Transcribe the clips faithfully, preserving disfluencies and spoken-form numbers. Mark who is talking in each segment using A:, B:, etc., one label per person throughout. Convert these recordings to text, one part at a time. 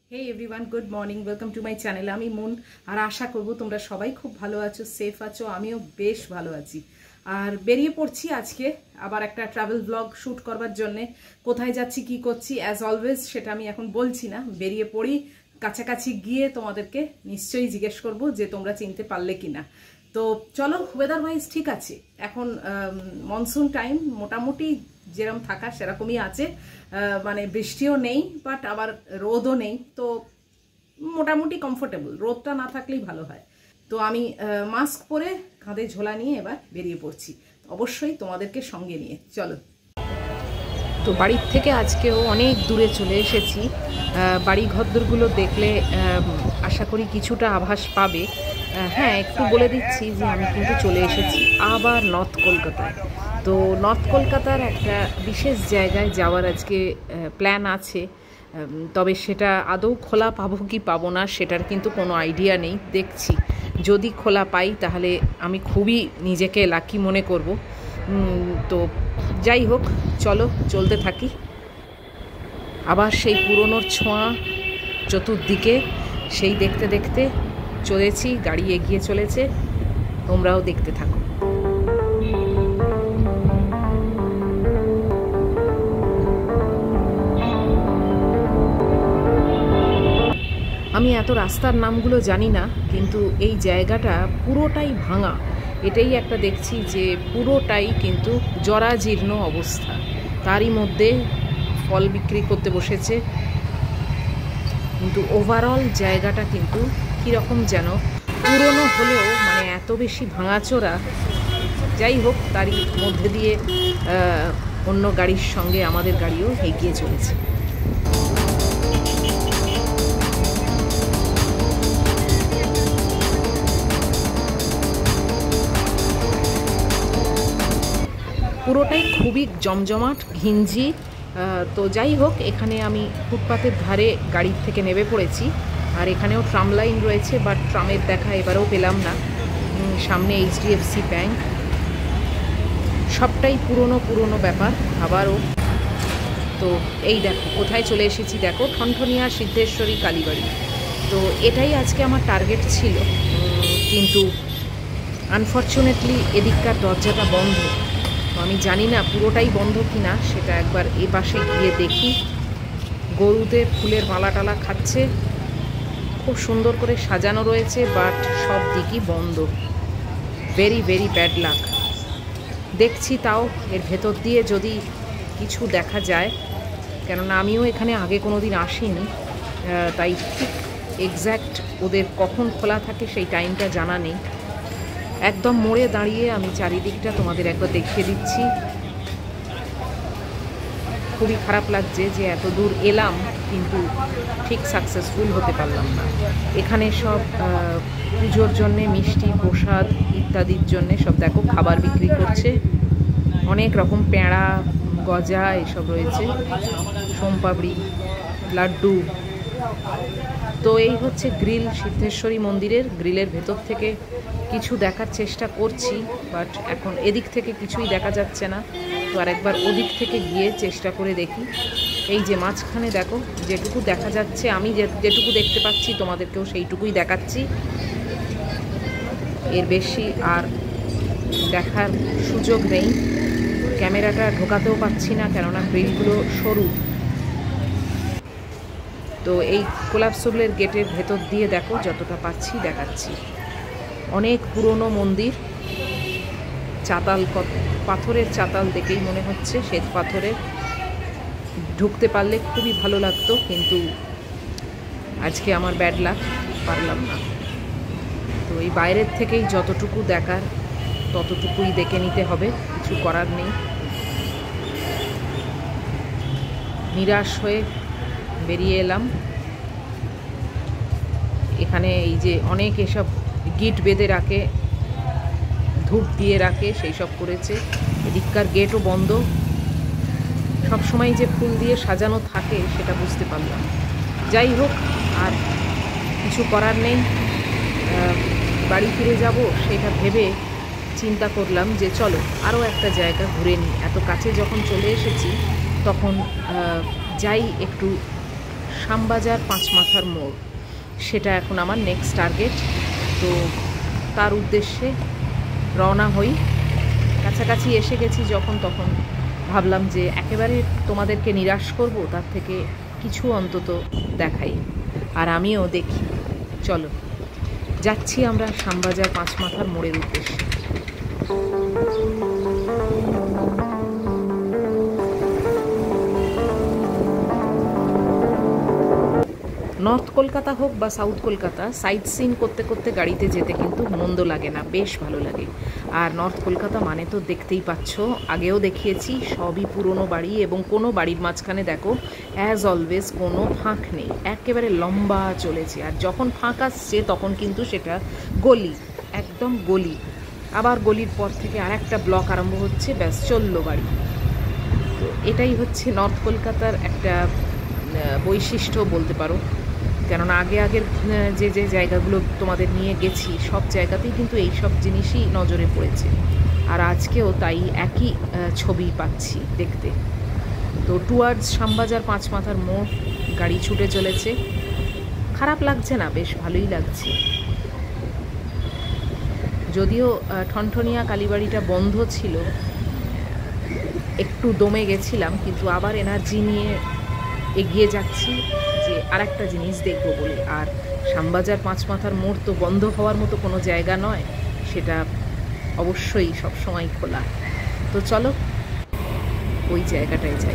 A: Hey everyone, good morning. Welcome to my channel. আমি মন আর আশা করব তোমরা সবাই খুব ভালো আছো, সেফ আছো। আমিও বেশ ভালো আছি। আর বেরিয়ে পড়ছি আজকে আবার একটা ট্রাভেল ব্লগ শুট করবার জন্য। কোথায় যাচ্ছি কি করছি অ্যাজ অলওয়েজ সেটা আমি এখন বলছি না। বেরিয়ে পড়ি, কাছাকাছি গিয়ে তোমাদেরকে নিশ্চয়ই জিজ্ঞেস করব যে তোমরা চিনতে পারলে কিনা। তো চলো, ওয়েদার ওয়াইজ ঠিক আছে, এখন মনসুন টাইম, মোটামুটি যেরকম থাকা সেরকমই আছে, মানে বৃষ্টিও নেই বাট আবার রোদও নেই, তো মোটামুটি কমফোর্টেবল। রোদটা না থাকলেই ভালো হয়। তো আমি মাস্ক পরে কাঁধে ঝোলা নিয়ে এবার বেরিয়ে পড়ছি, অবশ্যই তোমাদেরকে সঙ্গে নিয়ে। চলো। তো বাড়ির থেকে আজকেও অনেক দূরে চলে এসেছি। বাড়ি ঘরদোরগুলো দেখলে আশা করি কিছুটা আভাস পাবে। হ্যাঁ, একটু বলে দিচ্ছি যে আমি কিন্তু চলে এসেছি আবার নর্থ কলকাতায়। তো নর্থ কলকাতার একটা বিশেষ জায়গায় যাওয়ার আজকে প্ল্যান আছে, তবে সেটা আদৌ খোলা পাবো কি পাবো না সেটার কিন্তু কোনো আইডিয়া নেই। দেখছি, যদি খোলা পাই তাহলে আমি খুবই নিজেকে লাকি মনে করব। তো যাই হোক, চলো চলতে থাকি। আবার সেই পুরনোর ছোঁয়া চতুর্দিকে, সেই দেখতে দেখতে চলেছি, গাড়ি এগিয়ে চলেছে, তোমরাও দেখতে থাকো। আমি এত রাস্তার নামগুলো জানি না, কিন্তু এই জায়গাটা পুরোটাই ভাঙা। এটাই একটা দেখছি যে পুরোটাই কিন্তু জরাজীর্ণ অবস্থা। তারই মধ্যে ফল বিক্রি করতে বসেছে, কিন্তু ওভারঅল জায়গাটা কিন্তু কীরকম যেন পুরনো হলেও মানে এত বেশি ভাঙাচোরা। যাই হোক, তারই মধ্যে দিয়ে অন্য গাড়ির সঙ্গে আমাদের গাড়িও এগিয়ে চলেছে। পুরোটাই খুবই জমজমাট, ঘিঞ্জি। তো যাই হোক, এখানে আমি ফুটপাতের ধারে গাড়ির থেকে নেমে পড়েছি। আর এখানেও ট্রাম লাইন রয়েছে, বাট ট্রামের দেখা এবারেও পেলাম না। সামনে এইচডিএফসি ব্যাংক, সবটাই পুরনো পুরনো ব্যাপার আবারও। তো এই দেখো কোথায় চলে এসেছি, দেখো, ঠনঠনিয়া সিদ্ধেশ্বরী কালীবাড়ি। তো এটাই আজকে আমার টার্গেট ছিল, কিন্তু আনফর্চুনেটলি এদিককার দরজাটা বন্ধ। আমি জানি না পুরোটাই বন্ধ কিনা, সেটা একবার এ পাশে গিয়ে দেখি। গরুদের ফুলের মালা টালা খাচ্ছে, খুব সুন্দর করে সাজানো রয়েছে, বাট সব দিকই বন্ধ। Very very bad luck. দেখছি তাও এর ভেতর দিয়ে যদি কিছু দেখা যায়, কেননা আমিও এখানে আগে কোনো দিন আসিনি, তাই ঠিক এক্স্যাক্ট ওদের কখন খোলা থাকে সেই টাইমটা জানা নেই। একদম মোড়ে দাঁড়িয়ে আমি চারিদিকটা তোমাদের একবার দেখিয়ে দিচ্ছি। খুবই খারাপ লাগছে যে এত দূর এলাম কিন্তু ঠিক সাকসেসফুল হতে পারলাম না। এখানে সব পুজোর জন্যে মিষ্টি প্রসাদ ইত্যাদির জন্যে সব দেখো খাবার বিক্রি করছে। অনেক রকম পেঁড়া, গজা এসব রয়েছে, সোমপাপড়ি, লাড্ডু। তো এই হচ্ছে গ্রিল, সিদ্ধেশ্বরী মন্দিরের গ্রিলের ভেতর থেকে কিছু দেখার চেষ্টা করছি, বাট এখন এদিক থেকে কিছুই দেখা যাচ্ছে না। তো আর একবার ওদিক থেকে গিয়ে চেষ্টা করে দেখি। এই যে মাঝখানে দেখো যেটুকু দেখা যাচ্ছে, আমি যেটুকু দেখতে পাচ্ছি তোমাদেরকেও সেইটুকুই দেখাচ্ছি। এর বেশি আর দেখার সুযোগ নেই। ক্যামেরাটা ঢোকাতেও পাচ্ছি না, কেননা গ্রিলগুলো সরু। তো এই কোলাপসুলের গেটের ভেতর দিয়ে দেখো যতটা পাচ্ছি দেখাচ্ছি। অনেক পুরনো মন্দির, চাতাল, পাথরের চাতাল দেখেই মনে হচ্ছে শ্বেত পাথরের। ঢুকতে পারলে খুবই ভালো লাগতো, কিন্তু আজকে আমার ব্যাড লাক, পারলাম না। তো এই বাইরের থেকেই যতটুকু দেখার ততটুকুই দেখে নিতে হবে, কিছু করার নেই। নিরাশ হয়ে বেরিয়ে এলাম। এখানে এই যে অনেক এসব গিট বেঁধে রাখে, ধূপ দিয়ে রাখে, সেই সব করেছে। এদিককার গেটও বন্ধ। সব সময় যে ফুল দিয়ে সাজানো থাকে সেটা বুঝতে পারলাম। যাই হোক, আর কিছু করার নেই, বাড়ি ফিরে যাব সেটা ভেবে চিন্তা করলাম যে চলো আরও একটা জায়গা ঘুরে নিই। এত কাছে যখন চলে এসেছি তখন যাই একটু শ্যামবাজার পাঁচমাথার মোড়, সেটা এখন আমার নেক্সট টার্গেট। তো তার উদ্দেশ্যে রওনা হই। কাছাকাছি এসে গেছি যখন, তখন ভাবলাম যে একেবারে তোমাদেরকে নিরাশ করব, তার থেকে কিছু অন্তত দেখাই আর আমিও দেখি। চলো যাচ্ছি আমরা শ্যামবাজার পাঁচমাথার মোড়ের উদ্দেশ্যে। নর্থ কলকাতা হোক বা সাউথ কলকাতা, সাইট সিন করতে করতে গাড়িতে যেতে কিন্তু মন্দ লাগে না, বেশ ভালো লাগে। আর নর্থ কলকাতা মানে তো দেখতেই পাচ্ছ, আগেও দেখিয়েছি, সবই পুরনো বাড়ি এবং কোনো বাড়ির মাঝখানে দেখো অ্যাজ অলওয়েজ কোনো ফাঁক নেই, একেবারে লম্বা চলেছে। আর যখন ফাঁক আসছে তখন কিন্তু সেটা গলি, একদম গলি। আবার গলির পর থেকে আর একটা ব্লক আরম্ভ হচ্ছে, ব্যাস চললো বাড়ি। তো এটাই হচ্ছে নর্থ কলকাতার একটা বৈশিষ্ট্য বলতে পারো। কেননা আগে আগের যে যে জায়গাগুলো তোমাদের নিয়ে গেছি, সব জায়গাতেই কিন্তু এই সব জিনিসই নজরে পড়েছে। আর আজকেও তাই একই ছবি পাচ্ছি দেখতে। তো টুয়ার্ডস শ্যামবাজার পাঁচমাথার মোড় গাড়ি ছুটে চলেছে। খারাপ লাগছে না, বেশ ভালোই লাগছে। যদিও ঠনঠনিয়া কালীবাড়িটা বন্ধ ছিল, একটু দমে গেছিলাম, কিন্তু আবার এনার্জি নিয়ে এগিয়ে যাচ্ছি যে আর একটা জিনিস দেখবো বলে। আর শ্যামবাজার পাঁচমাথার মোড় তো বন্ধ হওয়ার মতো কোনো জায়গা নয়, সেটা অবশ্যই সবসময় খোলা। তো চলো ওই জায়গাটায় যাই।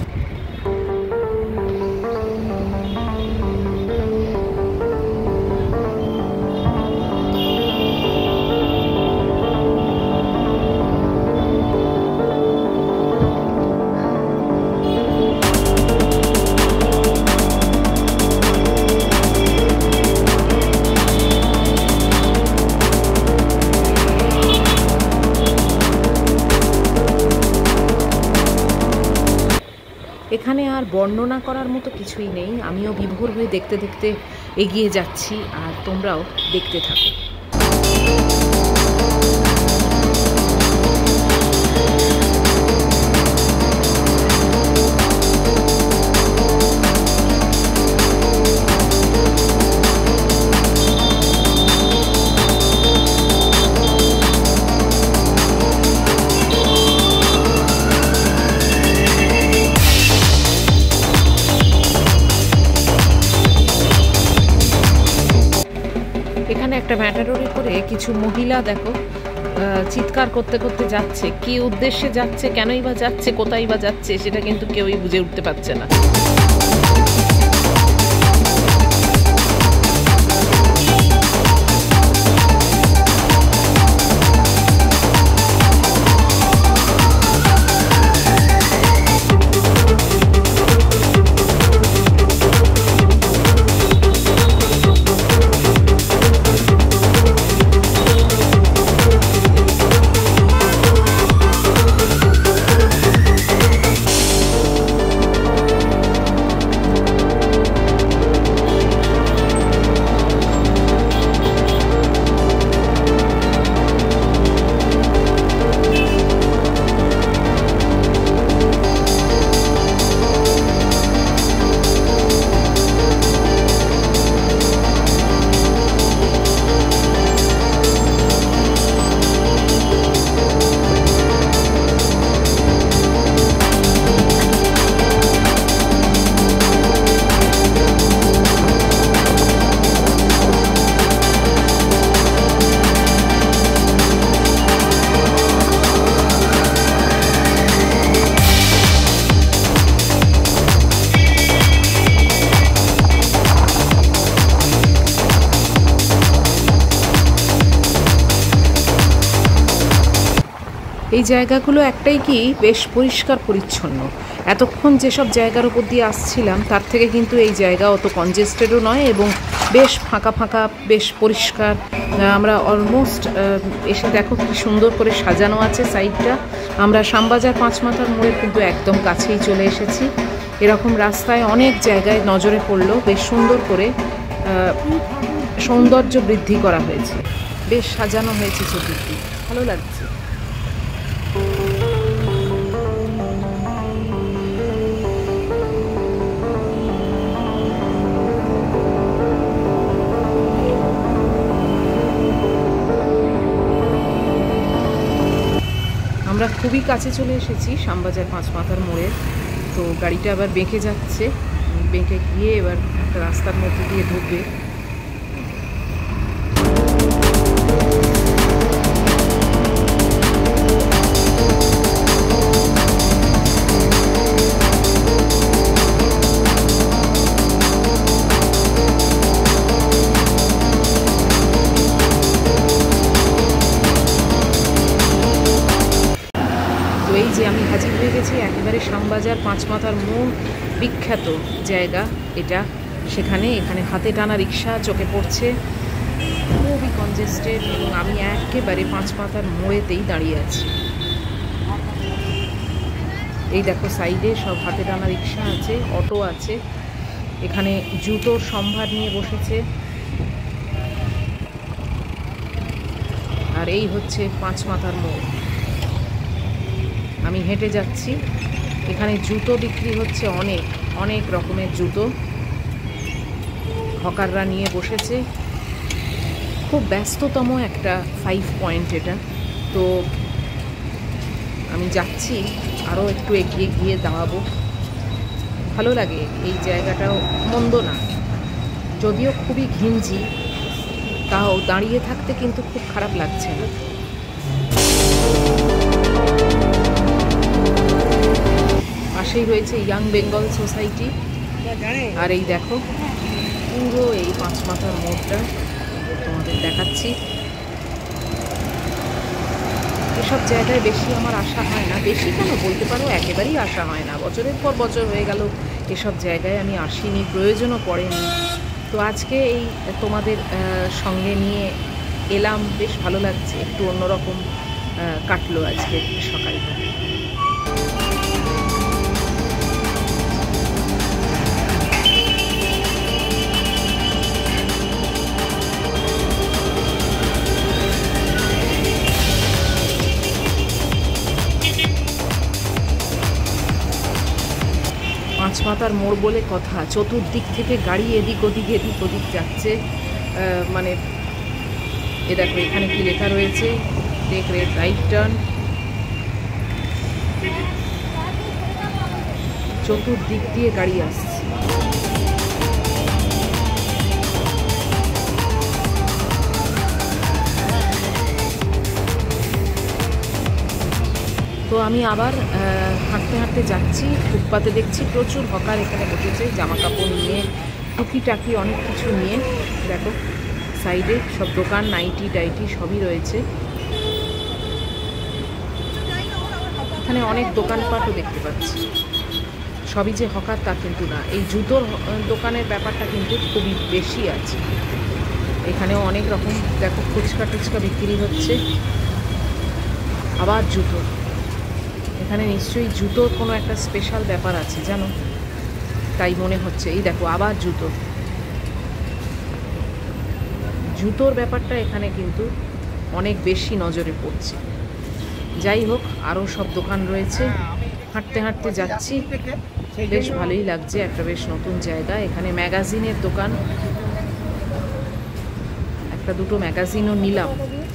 A: এখানে আর বর্ণনা করার মতো কিছুই নেই, আমিও বিভোর হয়ে দেখতে দেখতে এগিয়ে যাচ্ছি, আর তোমরাও দেখতে থাকো। এখানে একটা ম্যাটাডোরে করে কিছু মহিলা দেখো চিৎকার করতে করতে যাচ্ছে। কি উদ্দেশ্যে যাচ্ছে, কেনই বা যাচ্ছে, কোথায় বা যাচ্ছে, সেটা কিন্তু কেউই বুঝে উঠতে পারছে না। এই জায়গাগুলো একটাই কি, বেশ পরিষ্কার পরিচ্ছন্ন। এতক্ষণ যেসব জায়গার উপর দিয়ে আসছিলাম তার থেকে কিন্তু এই জায়গা অত কনজেস্টেডও নয় এবং বেশ ফাঁকা ফাঁকা, বেশ পরিষ্কার। আমরা অলমোস্ট এসে দেখো কি সুন্দর করে সাজানো আছে সাইডটা। আমরা শ্যামবাজার পাঁচমাথার মোড়ের কিন্তু একদম কাছেই চলে এসেছি। এরকম রাস্তায় অনেক জায়গায় নজরে পড়লো, বেশ সুন্দর করে সৌন্দর্য বৃদ্ধি করা হয়েছে, বেশ সাজানো হয়েছে চতুর্দিক, ভালো লাগছে। আমরা খুবই কাছে চলে এসেছি শ্যামবাজার পাঁচ মাথার মোড়ে। তো গাড়িটা আবার বেঁকে যাচ্ছে, বেঁকে গিয়ে এবার একটা রাস্তার মধ্যে দিয়ে ঢুকবে। এই যে আমি হাজির হয়ে গেছি একেবারে শ্যামবাজার পাঁচ মাথার মোড়, বিখ্যাত জায়গা এটা। সেখানে এখানে হাতে টানা রিক্সা চোখে পড়ছে, খুবই কনজেস্টেড, এবং আমি একেবারে পাঁচ মাথার মোড়েতেই দাঁড়িয়ে আছি। এই দেখো সাইডে সব হাতে টানা রিক্সা আছে, অটো আছে, এখানে জুতোর সম্ভার নিয়ে বসেছে। আর এই হচ্ছে পাঁচ মাথার মোড়। আমি হেঁটে যাচ্ছি, এখানে জুতো বিক্রি হচ্ছে, অনেক অনেক রকমের জুতো হকাররা নিয়ে বসেছে। খুব ব্যস্ততম একটা ফাইভ পয়েন্ট এটা। তো আমি যাচ্ছি, আরও একটু এগিয়ে গিয়ে দাঁড়াবো। ভালো লাগে, এই জায়গাটাও মন্দ না, যদিও খুবই ঘিঞ্জি, তাও দাঁড়িয়ে থাকতে কিন্তু খুব খারাপ লাগছে না। পাশেই রয়েছে ইয়াং বেঙ্গল সোসাইটি। আর এই দেখো পুরো এই পাঁচ মাথার মোড়টা তোমাদের দেখাচ্ছি। এসব জায়গায় বেশি আমার আসা হয় না, বেশি কেন বলতে পারো, একেবারেই আসা হয় না। বছরের পর বছর হয়ে গেল এসব জায়গায় আমি আসিনি, প্রয়োজনও পড়েনি। তো আজকে এই তোমাদের সঙ্গে নিয়ে এলাম, বেশ ভালো লাগছে, একটু অন্যরকম কাটলো আজকে সকালটা। পাঁচ মাথার মোড় বলে কথা, চতুর্দিক থেকে গাড়ি এদিক ওদিক এদিক ওদিক যাচ্ছে। মানে এ দেখো এখানে কি লেখা রয়েছে, টেক রাইট টার্ন। চতুর্দিক দিয়ে গাড়ি আসছে। তো আমি আবার হাঁটতে হাঁটতে যাচ্ছি, ফুটপাতে দেখছি প্রচুর হকার এখানে বসেছে, জামা কাপড় নিয়ে, টুকিটাকি অনেক কিছু নিয়ে। দেখো সাইডে সব দোকান, নাইটি টাইটি সবই রয়েছে। এখানে অনেক দোকানপাটও দেখতে পাচ্ছি, সবই যে হকার তা কিন্তু না। এই জুতোর দোকানের ব্যাপারটা কিন্তু খুবই বেশি আছে। এখানেও অনেক রকম দেখো ফুচকা টুচকা বিক্রি হচ্ছে। আবার জুতো, এখানে নিশ্চয়ই জুতোর কোনো একটা স্পেশাল ব্যাপার আছে জানো, তাই মনে হচ্ছে। এই দেখো আবার জুতো, জুতোর ব্যাপারটা এখানে কিন্তু অনেক বেশি নজরে পড়ছে। যাই হোক, আরও সব দোকান রয়েছে, হাঁটতে হাঁটতে যাচ্ছি, বেশ ভালোই লাগছে, একটা বেশ নতুন জায়গা। এখানে ম্যাগাজিনের দোকান, একটা দুটো ম্যাগাজিনও নিলাম।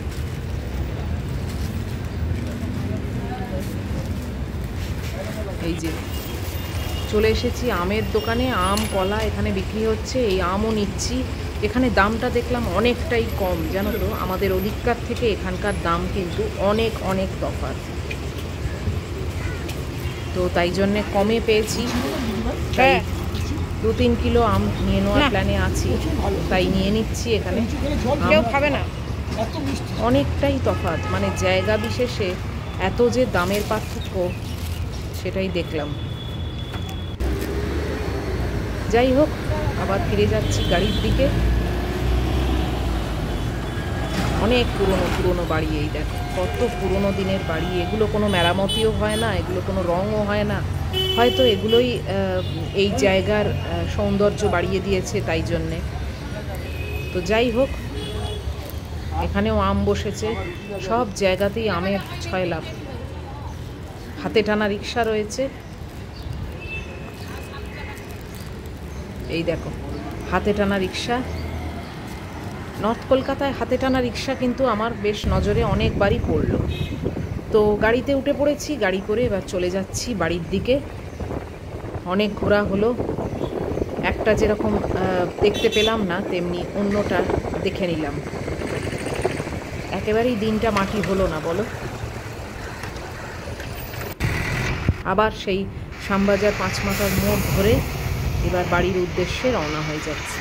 A: এই যে চলে এসেছি আমের দোকানে, আম কলা এখানে বিক্রি হচ্ছে, এই আমও নিচ্ছি। এখানে দামটা দেখলাম অনেকটাই কম, জানো তো, আমাদের ওদিককার থেকে এখানকার দাম কিন্তু অনেক অনেক তফাৎ। তো তাই জন্যে কমে পেয়েছি, তাই দু তিন কিলো আম নিয়ে নেওয়ার প্ল্যানে আছি, তাই নিয়ে নিচ্ছি। এখানে কেউ খাবে না, অনেকটাই তফাৎ, মানে জায়গা বিশেষে এত যে দামের পার্থক্য সেটাই দেখলাম। যাই হোক, আবার ফিরে যাচ্ছি গাড়ির দিকে। অনেক পুরনো পুরনো বাড়ি, এই দেখো কত পুরনো দিনের বাড়ি। এগুলো কোনো মেরামতিও হয় না, এগুলো কোনো রঙও হয় না, হয়তো এগুলোই এই জায়গার সৌন্দর্য বাড়িয়ে দিয়েছে তাই জন্যে। তো যাই হোক, এখানেও আম বসেছে, সব জায়গাতেই আমের ছয়লাভ। হাতে টানা রিক্সা রয়েছে, এই দেখো হাতে টানা রিক্সা। নর্থ কলকাতায় হাতে টানা রিক্সা কিন্তু আমার বেশ নজরে অনেকবারই পড়লো। তো গাড়িতে উঠে পড়েছি, গাড়ি করে এবার চলে যাচ্ছি বাড়ির দিকে। অনেক ঘোরা হলো, একটা যেরকম দেখতে পেলাম না তেমনি অন্যটা দেখে নিলাম। একেবারেই দিনটা মাটি হলো না বলো। আবার সেই শ্যামবাজার পাঁচ মাথার মোড় ধরে এবার বাড়ির উদ্দেশ্যে রওনা হয়ে যাচ্ছে।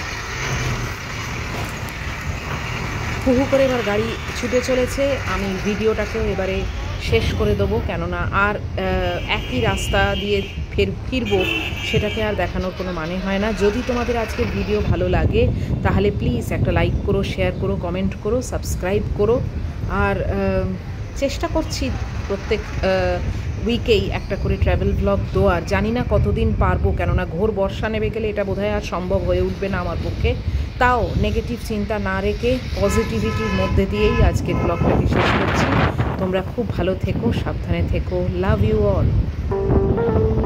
A: হু হু করে এবার গাড়ি ছুটে চলেছে। আমি ভিডিওটাকেও এবারে শেষ করে দেবো, কেননা আর একই রাস্তা দিয়ে ফের ফিরবো সেটাকে আর দেখানোর কোনো মানে হয় না। যদি তোমাদের আজকের ভিডিও ভালো লাগে তাহলে প্লিজ একটা লাইক করো, শেয়ার করো, কমেন্ট করো, সাবস্ক্রাইব করো। আর চেষ্টা করছি প্রত্যেক উইকেই একটা করে ট্রাভেল ব্লগ দেওয়ার। জানি না কতদিন পারবো, কেননা ঘোর বর্ষা নেমে গেলে এটা বোধহয় আর সম্ভব হয়ে উঠবে না আমার পক্ষে। তাও নেগেটিভ চিন্তা না রেখে পজিটিভিটির মধ্যে দিয়েই আজকের ব্লগটাকে শেষ করছি। তোমরা খুব ভালো থেকো, সাবধানে থেকো। Love you all.